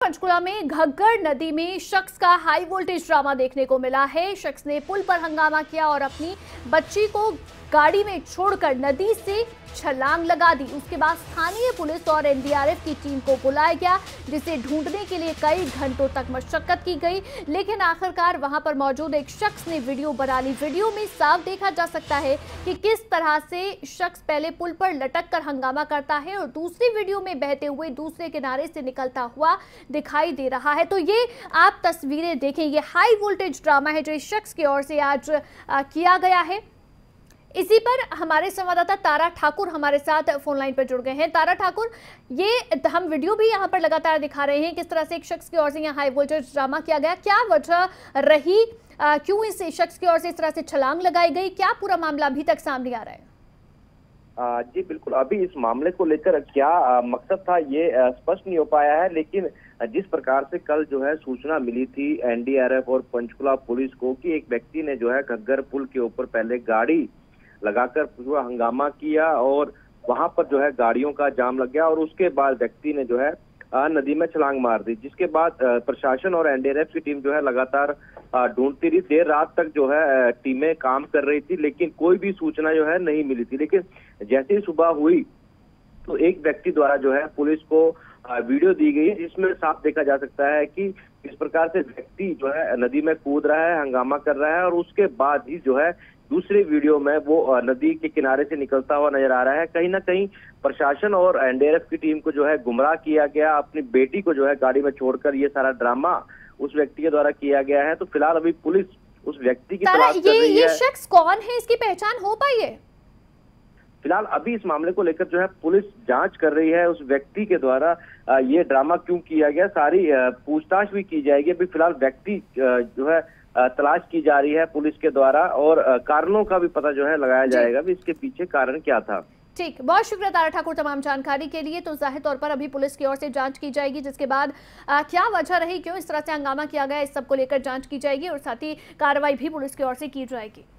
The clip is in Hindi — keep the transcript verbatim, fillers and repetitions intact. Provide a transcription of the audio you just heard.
पंचकुला में घग्गर नदी में शख्स का हाई वोल्टेज ड्रामा देखने को मिला है। शख्स ने पुल पर हंगामा किया और अपनी बच्ची को गाड़ी में छोड़कर नदी से छलांग लगा दी। उसके बाद स्थानीय पुलिस और एन डी आर एफ की टीम को बुलाया गया, जिसे ढूंढने के लिए कई घंटों तक मशक्कत की गई, लेकिन आखिरकार वहां पर मौजूद एक शख्स ने वीडियो बना ली। वीडियो में साफ देखा जा सकता है कि किस तरह से शख्स पहले पुल पर लटक कर हंगामा करता है और दूसरी वीडियो में बहते हुए दूसरे किनारे से निकलता हुआ दिखाई दे रहा है। तो ये आप तस्वीरें देखें, ये हाई वोल्टेज ड्रामा है जो इस शख्स की ओर से आज आ, किया गया है। इसी पर हमारे संवाददाता तारा ठाकुर हमारे साथ फोन लाइन पर जुड़ गए हैं। तारा ठाकुर, ये हम वीडियो भी यहाँ पर लगातार दिखा रहे हैं किस तरह से एक शख्स की ओर से यहाँ हाई वोल्टेज ड्रामा किया गया। क्या वजह रही, आ, क्यों इस शख्स की ओर से इस तरह से छलांग लगाई गई, क्या पूरा मामला अभी तक सामने आ रहा है? आ, जी बिल्कुल, अभी इस मामले को लेकर क्या आ, मकसद था ये स्पष्ट नहीं हो पाया है, लेकिन जिस प्रकार से कल जो है सूचना मिली थी एन डी आर एफ और पंचकुला पुलिस को कि एक व्यक्ति ने जो है घग्गर पुल के ऊपर पहले गाड़ी लगाकर पूरा हंगामा किया और वहां पर जो है गाड़ियों का जाम लग गया और उसके बाद व्यक्ति ने जो है नदी में छलांग मार दी, जिसके बाद प्रशासन और एन डी आर एफ की टीम जो है लगातार ढूंढती रही। देर रात तक जो है टीमें काम कर रही थी, लेकिन कोई भी सूचना जो है नहीं मिली थी। लेकिन जैसे ही सुबह हुई तो एक व्यक्ति द्वारा जो है पुलिस को वीडियो दी गई, जिसमें साफ देखा जा सकता है कि इस प्रकार से व्यक्ति जो है नदी में कूद रहा है, हंगामा कर रहा है और उसके बाद ही जो है दूसरे वीडियो में वो नदी के किनारे से निकलता हुआ नजर आ रहा है। कहीं ना कहीं प्रशासन और एन डी आर एफ की टीम को जो है गुमराह किया गया, अपनी बेटी को जो है गाड़ी में छोड़कर ये सारा ड्रामा उस व्यक्ति के द्वारा किया गया है। तो फिलहाल अभी पुलिस उस व्यक्ति की तलाश कर रही है। ये शख्स कौन है, इसकी पहचान हो पाई है? फिलहाल अभी इस मामले को लेकर जो है पुलिस जांच कर रही है, उस व्यक्ति के द्वारा ये ड्रामा क्यों किया गया, सारी पूछताछ भी की जाएगी। अभी फिलहाल व्यक्ति जो है तलाश की जा रही है पुलिस के द्वारा और कारणों का भी पता जो है लगाया जाएगा भी इसके पीछे कारण क्या था। ठीक, बहुत शुक्रिया तारा ठाकुर तमाम जानकारी के लिए। तो जाहिर तौर पर अभी पुलिस की ओर से जांच की जाएगी, जिसके बाद आ, क्या वजह रही, क्यों इस तरह से हंगामा किया गया, इस सब को लेकर जांच की जाएगी और साथ ही कार्रवाई भी पुलिस की ओर से की जाएगी।